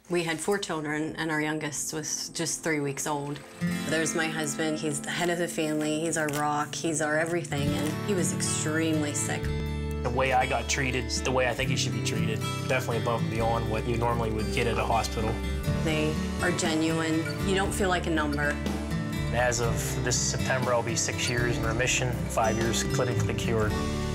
We had 4 children, and our youngest was just 3 weeks old. There's my husband. He's the head of the family. He's our rock. He's our everything, and he was extremely sick. The way I got treated is the way I think he should be treated. Definitely above and beyond what you normally would get at a hospital. They are genuine. You don't feel like a number. As of this September, I'll be 6 years in remission, 5 years clinically cured.